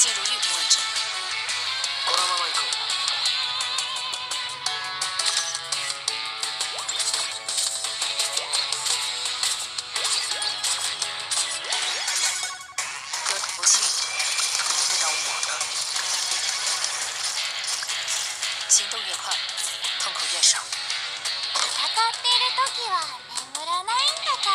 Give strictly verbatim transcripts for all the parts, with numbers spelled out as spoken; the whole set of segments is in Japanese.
进入预定位置。 このまま行こう。 哥可不信，不找我的。行动越快，痛苦越少。 戦ってる時は眠らないんだから。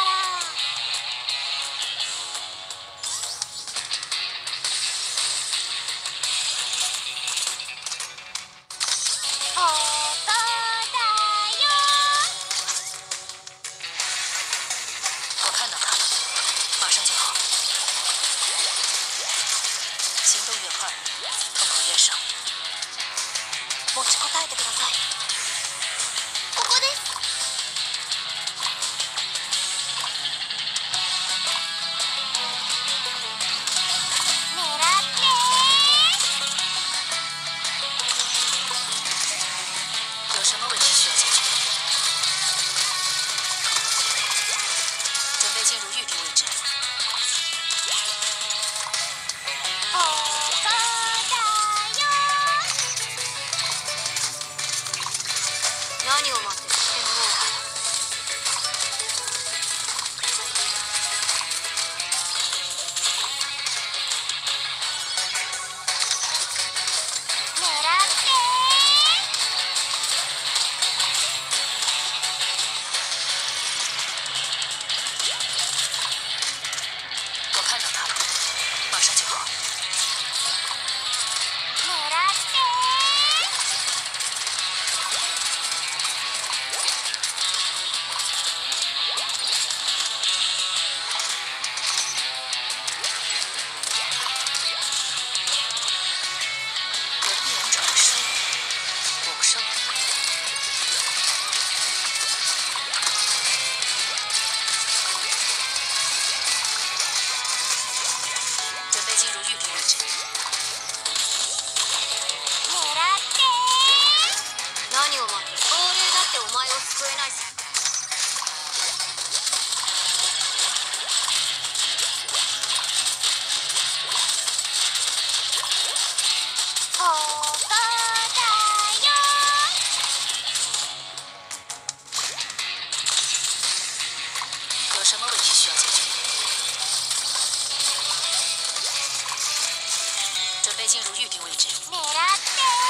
ここだよ。 我看到他了，马上就好。行动越快，痛苦越少。持ちこたえてください。 ここです。狙って有什么问题需要解决？准备进入预定位置。 ここだよ。 何を待ってる？してもらおうか。 狙って我看到他了，马上就好。 狙って隔壁勇者的胜利，我不胜利。准备进入预定位置。 狙って何を待ってる？亡霊だってお前を救えないさ。 ここだよ。 有什么问题需要解决？准备进入预定位置。 狙って